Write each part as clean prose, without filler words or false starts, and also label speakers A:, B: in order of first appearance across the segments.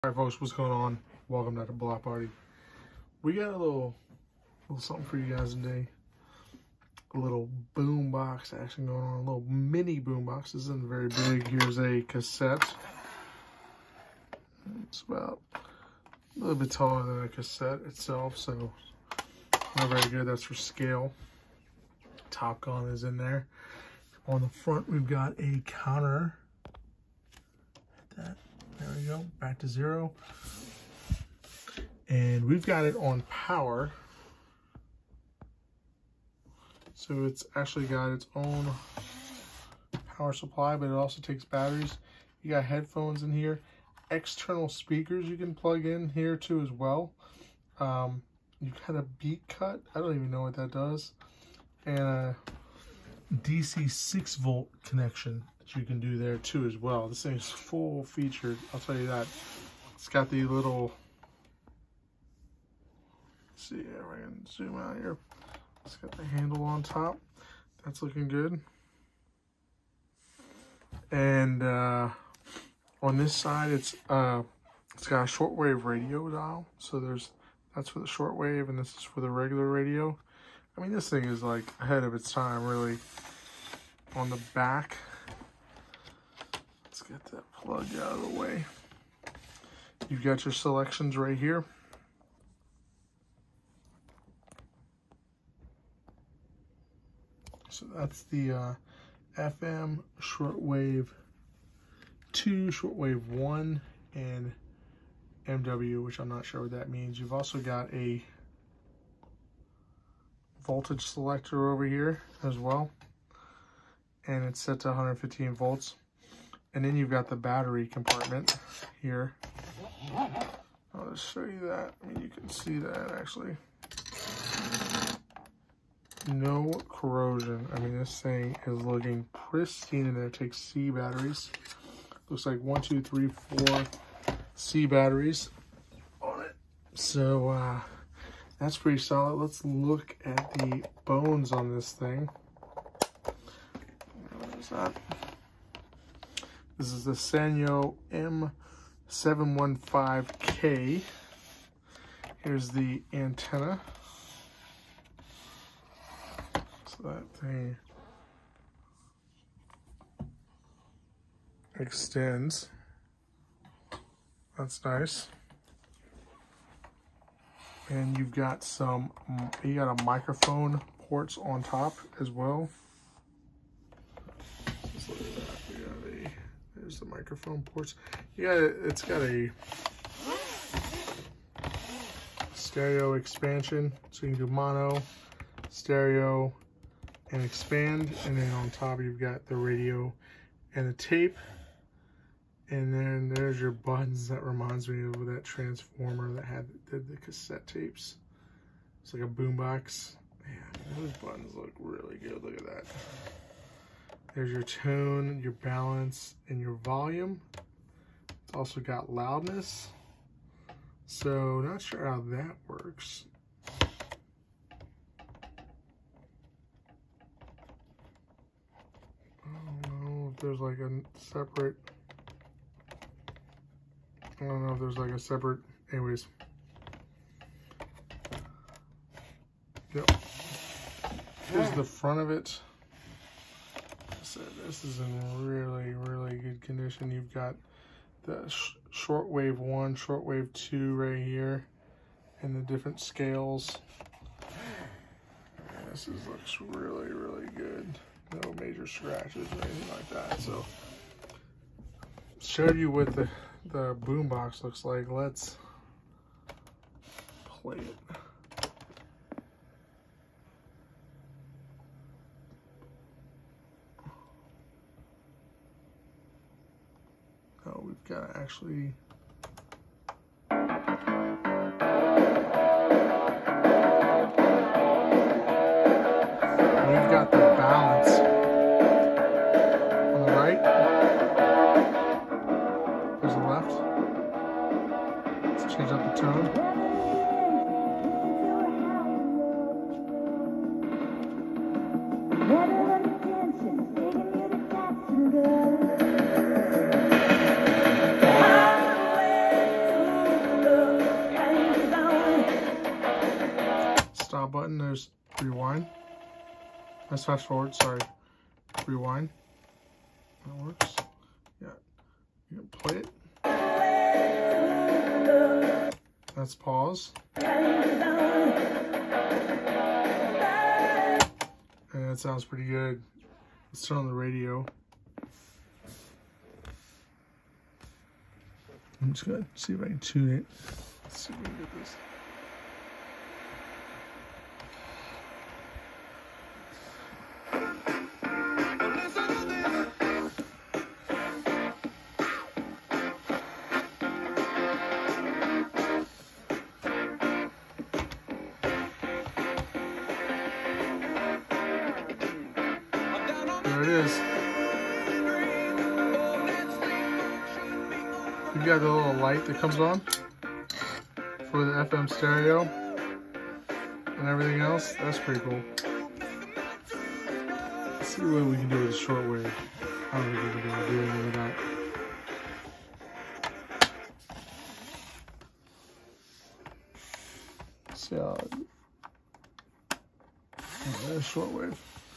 A: Alright folks, what's going on? Welcome to the Block Party. We got a little something for you guys today. A little boom box action going on, a little mini boom box. This isn't very big. Here's a cassette. It's about a little bit taller than a cassette itself, so not very good. That's for scale. Top Gun is in there. On the front, we've got a counter. There we go, back to zero. And we've got it on power. So it's actually got its own power supply, but it also takes batteries. You got headphones in here. External speakers you can plug in here too as well. You've got a beat cut. I don't even know what that does. And a DC 6-volt connection that you can do there too as well. This thing is full featured, I'll tell you that. It's got the little, let's see if I can zoom out here. It's got the handle on top. That's looking good. And on this side, it's got a shortwave radio dial. So that's for the shortwave, and this is for the regular radio. I mean, this thing is like ahead of its time, really. On the back, let's get that plug out of the way. You've got your selections right here. So that's the FM, shortwave 2, shortwave 1, and MW, which I'm not sure what that means. You've also got a voltage selector over here as well, and it's set to 115 volts. And then you've got the battery compartment here. I'll just show you that. I mean, you can see that actually. No corrosion. I mean, this thing is looking pristine in there. It takes C batteries. Looks like 1, 2, 3, 4 C batteries on it. So that's pretty solid. Let's look at the bones on this thing. What is that? This is the Sanyo M715K. Here's the antenna. So that thing extends. That's nice. And you got a microphone ports on top as well. Just look at that. There's the microphone ports. It's got a stereo expansion, so you can do mono, stereo, and expand. And then on top you've got the radio and the tape. And then there's your buttons. That reminds me of that transformer that did the cassette tapes. It's like a boombox. Man, those buttons look really good. Look at that. There's your tone, your balance, and your volume. It's also got loudness. So not sure how that works. I don't know if there's like a separate, anyways. Yep. Here's the front of it. So this is in really, really good condition. You've got the shortwave 1, shortwave 2 right here, and the different scales. And this looks really, really good. No major scratches or anything like that. So showed you what the boombox looks like. Let's play it. Oh, we've got to actually. We've got the balance on the right. There's the left. Let's change up the tone. there's rewind. Let's fast forward, sorry. Rewind. That works. Yeah. You can play it. That's pause. And that sounds pretty good. Let's turn on the radio. I'm just gonna see if I can tune it. Let's see if we can get this. There it is. You got the little light that comes on for the FM stereo and everything else. That's pretty cool. Let's see what we can do with the shortwave. I don't think we can do anything with that. Let's see how. Oh, there's shortwave.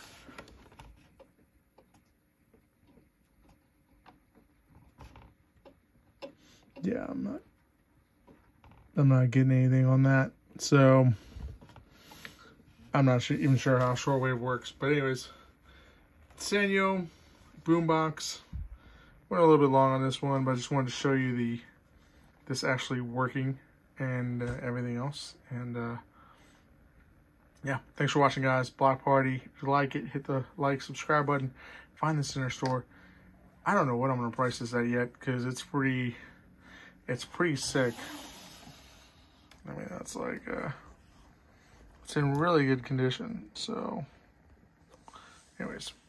A: Yeah, I'm not getting anything on that, so I'm not even sure how shortwave works. But anyways, Sanyo boombox. Went a little bit long on this one, but I just wanted to show you this actually working and everything else. And yeah, thanks for watching, guys. Block Party. If you like it, hit the like, subscribe button. Find this in our store. I don't know what I'm gonna price this at yet because it's pretty sick. I mean, that's like, it's in really good condition. So, anyways.